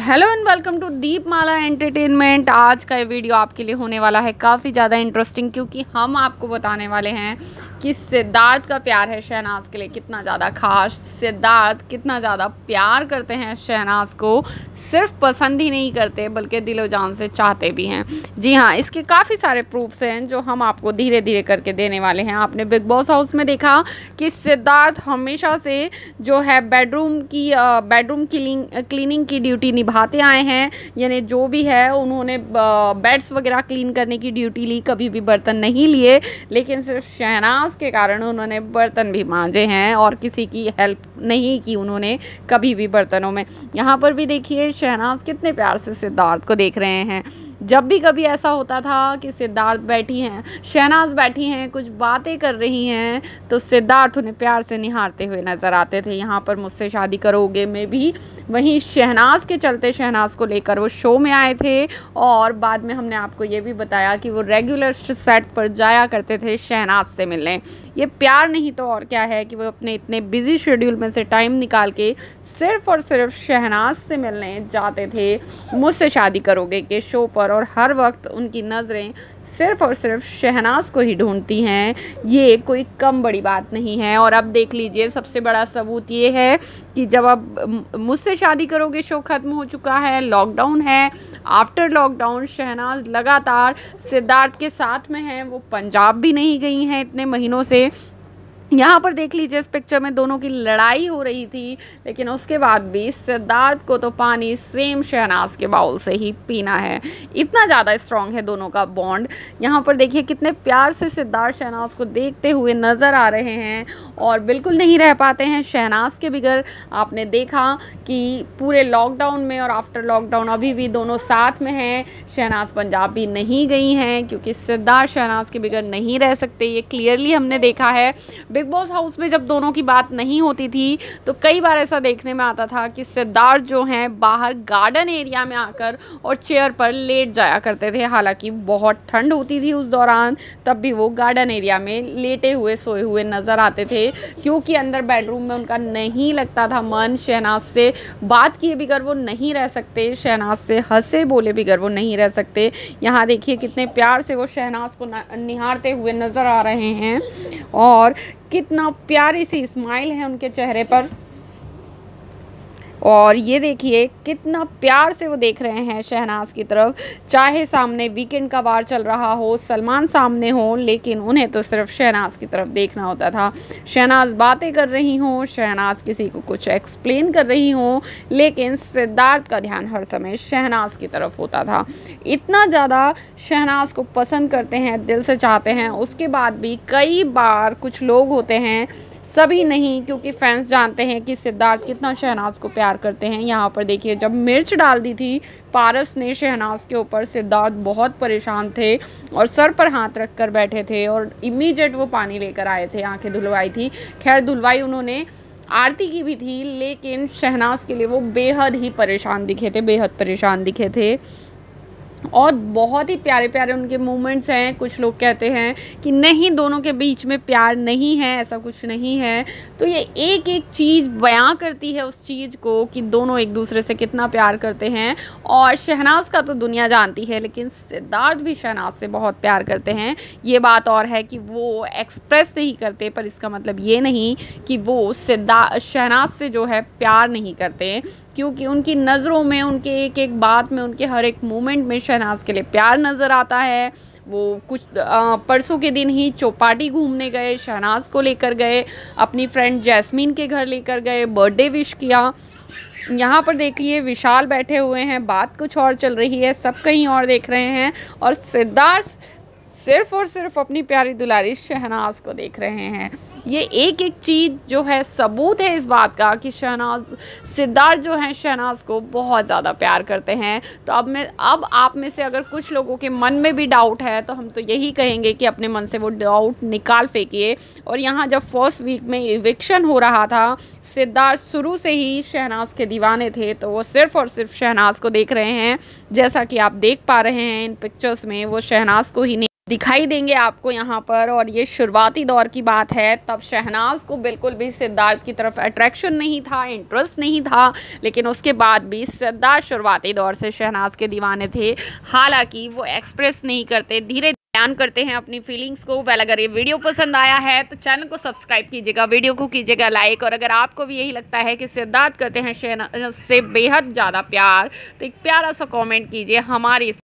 Hello and welcome to Deepmala entertainment. आज का ये वीडियो आपके लिए होने वाला है काफ़ी ज़्यादा इंटरेस्टिंग, क्योंकि हम आपको बताने वाले हैं कि सिद्धार्थ का प्यार है शहनाज के लिए कितना ज़्यादा खास। सिद्धार्थ कितना ज़्यादा प्यार करते हैं शहनाज को, सिर्फ पसंद ही नहीं करते बल्कि दिलो जान से चाहते भी हैं। जी हाँ, इसके काफ़ी सारे प्रूफ्स हैं जो हम आपको धीरे धीरे करके देने वाले हैं। आपने बिग बॉस हाउस में देखा कि सिद्धार्थ हमेशा से जो है बेडरूम क्लीनिंग की ड्यूटी निभाते आए हैं, यानी जो भी है उन्होंने बेड्स वगैरह क्लीन करने की ड्यूटी ली, कभी भी बर्तन नहीं लिए। लेकिन सिर्फ शहनाज के कारण उन्होंने बर्तन भी मांजे हैं और किसी की हेल्प नहीं की उन्होंने कभी भी बर्तनों में। यहाँ पर भी देखिए शहनाज कितने प्यार से सिद्धार्थ को देख रहे हैं। जब भी कभी ऐसा होता था कि सिद्धार्थ बैठी हैं, शहनाज बैठी हैं, कुछ बातें कर रही हैं, तो सिद्धार्थ उन्हें प्यार से निहारते हुए नज़र आते थे। यहाँ पर मुझसे शादी करोगे में भी वहीं शहनाज के चलते शहनाज को लेकर वो शो में आए थे, और बाद में हमने आपको ये भी बताया कि वो रेगुलर सेट पर जाया करते थे शहनाज से मिलने। ये प्यार नहीं तो और क्या है कि वो अपने इतने बिजी शेड्यूल में से टाइम निकाल के सिर्फ़ और सिर्फ शहनाज से मिलने जाते थे मुझसे शादी करोगे के शो पर, और हर वक्त उनकी नज़रें सिर्फ़ और सिर्फ शहनाज को ही ढूंढती हैं। ये कोई कम बड़ी बात नहीं है। और अब देख लीजिए, सबसे बड़ा सबूत ये है कि जब अब मुझसे शादी करोगे शो ख़त्म हो चुका है, लॉकडाउन है, आफ्टर लॉकडाउन शहनाज लगातार सिद्धार्थ के साथ में है। वो पंजाब भी नहीं गई हैं इतने महीनों से। यहाँ पर देख लीजिए, इस पिक्चर में दोनों की लड़ाई हो रही थी, लेकिन उसके बाद भी सिद्धार्थ को तो पानी सेम शहनाज के बाउल से ही पीना है। इतना ज़्यादा स्ट्रॉन्ग है दोनों का बॉन्ड। यहाँ पर देखिए कितने प्यार से सिद्धार्थ शहनाज को देखते हुए नज़र आ रहे हैं और बिल्कुल नहीं रह पाते हैं शहनाज के बगैर। आपने देखा कि पूरे लॉकडाउन में और आफ्टर लॉकडाउन अभी भी दोनों साथ में हैं। शहनाज पंजाब भी नहीं गई हैं क्योंकि सिद्धार्थ शहनाज के बगैर नहीं रह सकते। ये क्लियरली हमने देखा है। बिग बॉस हाउस में जब दोनों की बात नहीं होती थी तो कई बार ऐसा देखने में आता था कि सिद्धार्थ जो हैं बाहर गार्डन एरिया में आकर और चेयर पर लेट जाया करते थे। हालांकि बहुत ठंड होती थी उस दौरान, तब भी वो गार्डन एरिया में लेटे हुए सोए हुए नज़र आते थे, क्योंकि अंदर बेडरूम में उनका नहीं लगता था मन। शहनाज से बात किए बगैर वो नहीं रह सकते, शहनाज से हंसे बोले बगैर वो नहीं रह सकते। यहाँ देखिए कितने प्यार से वो शहनाज को निहारते हुए नज़र आ रहे हैं और कितना प्यारी सी स्माइल है उनके चेहरे पर। और ये देखिए कितना प्यार से वो देख रहे हैं शहनाज की तरफ। चाहे सामने वीकेंड का वार चल रहा हो, सलमान सामने हो, लेकिन उन्हें तो सिर्फ शहनाज की तरफ देखना होता था। शहनाज बातें कर रही हों, शहनाज किसी को कुछ एक्सप्लेन कर रही हों, लेकिन सिद्धार्थ का ध्यान हर समय शहनाज की तरफ होता था। इतना ज़्यादा शहनाज को पसंद करते हैं, दिल से चाहते हैं। उसके बाद भी कई बार कुछ लोग होते हैं, सभी नहीं, क्योंकि फैंस जानते हैं कि सिद्धार्थ कितना शहनाज को प्यार करते हैं। यहाँ पर देखिए जब मिर्च डाल दी थी पारस ने शहनाज के ऊपर, सिद्धार्थ बहुत परेशान थे और सर पर हाथ रख कर बैठे थे और इमीडिएट वो पानी लेकर आए थे, आंखें धुलवाई थी। खैर धुलवाई उन्होंने, आरती की भी थी, लेकिन शहनाज के लिए वो बेहद ही परेशान दिखे थे, बेहद परेशान दिखे थे। और बहुत ही प्यारे प्यारे उनके मोमेंट्स हैं। कुछ लोग कहते हैं कि नहीं, दोनों के बीच में प्यार नहीं है, ऐसा कुछ नहीं है। तो ये एक एक चीज़ बयां करती है उस चीज़ को कि दोनों एक दूसरे से कितना प्यार करते हैं। और शहनाज का तो दुनिया जानती है, लेकिन सिद्धार्थ भी शहनाज से बहुत प्यार करते हैं। ये बात और है कि वो एक्सप्रेस नहीं करते, पर इसका मतलब ये नहीं कि वो शहनाज से जो है प्यार नहीं करते, क्योंकि उनकी नज़रों में, उनके एक एक बात में, उनके हर एक मोमेंट में शहनाज के लिए प्यार नज़र आता है। वो कुछ परसों के दिन ही चौपाटी घूमने गए, शहनाज को लेकर गए, अपनी फ्रेंड जैस्मीन के घर लेकर गए, बर्थडे विश किया। यहाँ पर देखिए विशाल बैठे हुए हैं, बात कुछ और चल रही है, सब कहीं और देख रहे हैं, और सिद्धार्थ सिर्फ और सिर्फ अपनी प्यारी दुलारी शहनाज को देख रहे हैं। ये एक एक चीज़ जो है सबूत है इस बात का कि सिद्धार्थ जो है शहनाज को बहुत ज़्यादा प्यार करते हैं। तो अब आप में से अगर कुछ लोगों के मन में भी डाउट है, तो हम तो यही कहेंगे कि अपने मन से वो डाउट निकाल फेंकिए। और यहाँ जब फर्स्ट वीक में इविक्शन हो रहा था, सिद्धार्थ शुरू से ही शहनाज के दीवाने थे, तो वो सिर्फ और सिर्फ शहनाज को देख रहे हैं। जैसा कि आप देख पा रहे हैं इन पिक्चर्स में, वो शहनाज को ही नहीं दिखाई देंगे आपको यहाँ पर। और ये शुरुआती दौर की बात है, तब शहनाज़ को बिल्कुल भी सिद्धार्थ की तरफ अट्रैक्शन नहीं था, इंटरेस्ट नहीं था, लेकिन उसके बाद भी सिद्धार्थ शुरुआती दौर से शहनाज़ के दीवाने थे। हालांकि वो एक्सप्रेस नहीं करते, धीरे बयान करते हैं अपनी फीलिंग्स को। वेल, अगर ये वीडियो पसंद आया है तो चैनल को सब्सक्राइब कीजिएगा, वीडियो को कीजिएगा लाइक। और अगर आपको भी यही लगता है कि सिद्धार्थ करते हैं शहनाज़ से बेहद ज़्यादा प्यार, तो एक प्यारा सा कॉमेंट कीजिए हमारी